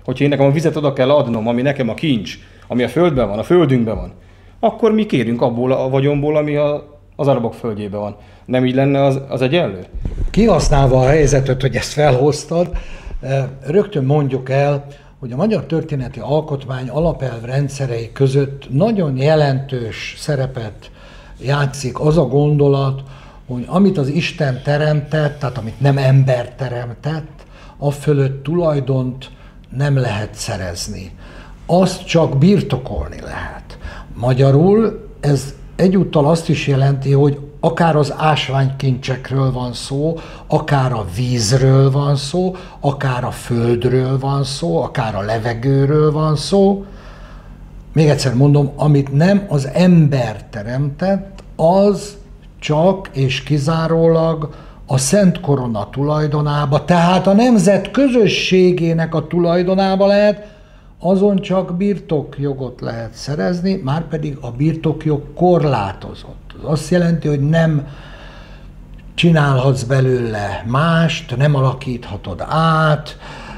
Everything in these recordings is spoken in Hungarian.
Hogyha én nekem a vizet oda kell adnom, ami nekem a kincs, ami a földben van, a földünkben van, akkor mi kérünk abból a vagyonból, ami az arabok földjében van. Nem így lenne az egyenlő? Kihasználva a helyzetet, hogy ezt felhoztad, rögtön mondjuk el, hogy a Magyar Történeti Alkotmány alapelv rendszerei között nagyon jelentős szerepet játszik az a gondolat, hogy amit az Isten teremtett, tehát amit nem ember teremtett, afölött tulajdont nem lehet szerezni. Azt csak birtokolni lehet. Magyarul ez egyúttal azt is jelenti, hogy akár az ásványkincsekről van szó, akár a vízről van szó, akár a földről van szó, akár a levegőről van szó. Még egyszer mondom, amit nem az ember teremtett, az csak és kizárólag a Szent Korona tulajdonába, tehát a nemzet közösségének a tulajdonába lehet, azon csak birtokjogot lehet szerezni, márpedig a birtokjog korlátozott. Az azt jelenti, hogy nem csinálhatsz belőle mást, nem alakíthatod át,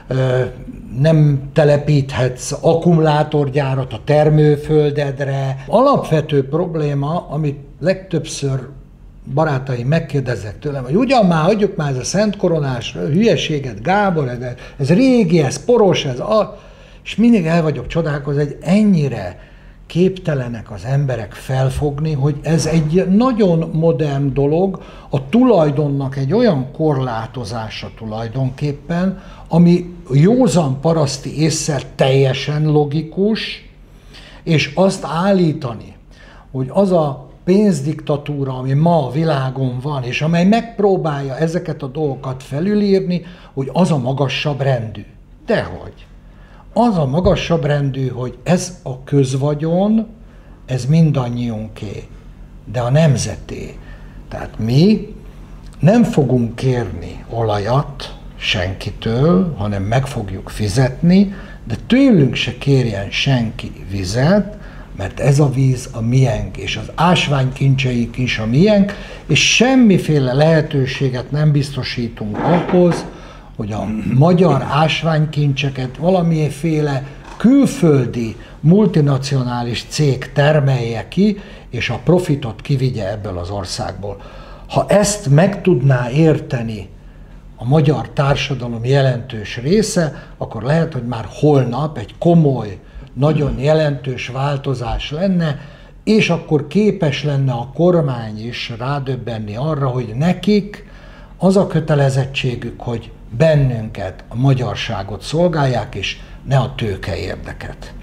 nem telepíthetsz akkumulátorgyárat a termőföldedre. Alapvető probléma, amit legtöbbször barátaim megkérdeznek tőlem, hogy ugyan már, hagyjuk már ez a Szent Koronás hülyeséget, Gábor, ez régi, ez poros, és mindig el vagyok csodálkozva, hogy ennyire képtelenek az emberek felfogni, hogy ez egy nagyon modern dolog, a tulajdonnak egy olyan korlátozása tulajdonképpen, ami józan paraszti ésszel teljesen logikus, és azt állítani, hogy az a pénzdiktatúra, ami ma a világon van, és amely megpróbálja ezeket a dolgokat felülírni, hogy az a magasabb rendű. Dehogy. Az a magasabb rendű, hogy ez a közvagyon, ez mindannyiunké, de a nemzeté. Tehát mi nem fogunk kérni olajat senkitől, hanem meg fogjuk fizetni, de tőlünk se kérjen senki vizet, mert ez a víz a miénk, és az ásványkincseik is a miénk, és semmiféle lehetőséget nem biztosítunk ahhoz, hogy a magyar ásványkincseket valamiféle külföldi multinacionális cég termelje ki, és a profitot kivigye ebből az országból. Ha ezt meg tudná érteni a magyar társadalom jelentős része, akkor lehet, hogy már holnap egy komoly, nagyon jelentős változás lenne, és akkor képes lenne a kormány is rádöbbenni arra, hogy nekik az a kötelezettségük, hogy bennünket, a magyarságot szolgálják, és ne a tőke érdeket.